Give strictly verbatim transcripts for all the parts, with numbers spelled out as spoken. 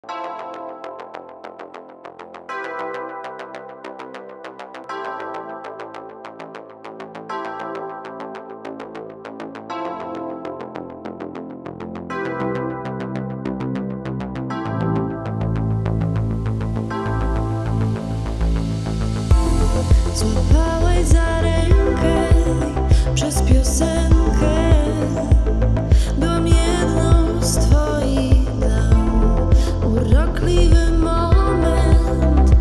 Złapałaś za rękę przez piosenkę. Byłam jedną z twoich dam. Urokliwy moment,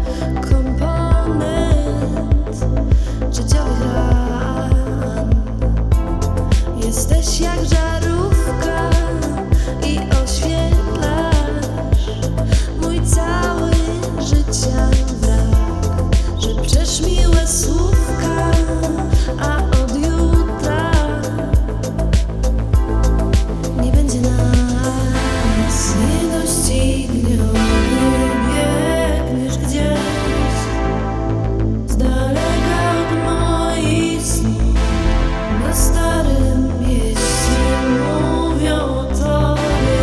komponent życiowych ran. Jesteś jak żarówka i oświetlasz mój cały życia brak. Szepczesz miłe słówka, a od jutra nie będzie nas. Niedościgniony biegniesz gdzieś z daleka od moich snów. Na starym mieście mówią o tobie.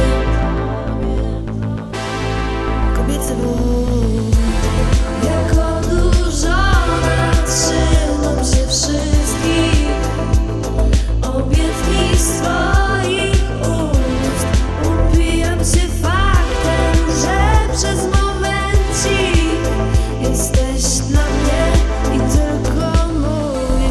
Kobiecy ból, jak odurzona trzymam się wszystkich obietnic swoich ust. Upijam się faktem, że przez momencik jesteś dla mnie i tylko mój.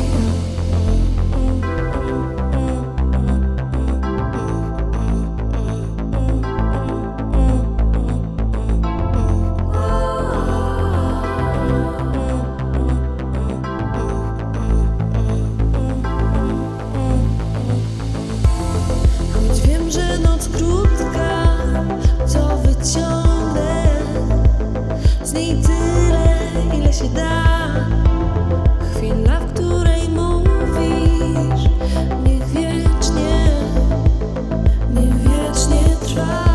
Choć wiem, że noc krótka, to wyciągnę z niej tyle, ile się da. Chwila, w której mówisz, niech wiecznie, niech wiecznie trwa.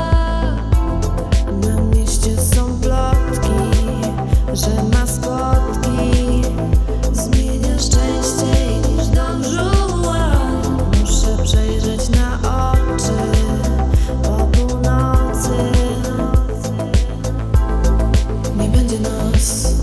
Na mieście są plotki, że maskotki zmieniasz częściej niż Don Juan. Muszę przejrzeć na oczy po północy. Nie będzie nos.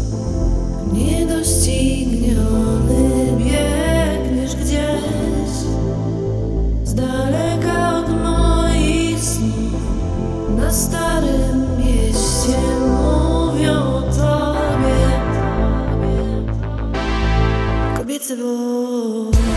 Niedościgniony biegniesz gdzieś z daleka od moich snów. Na starym mieście mówią o tobie. Kobiecy ból.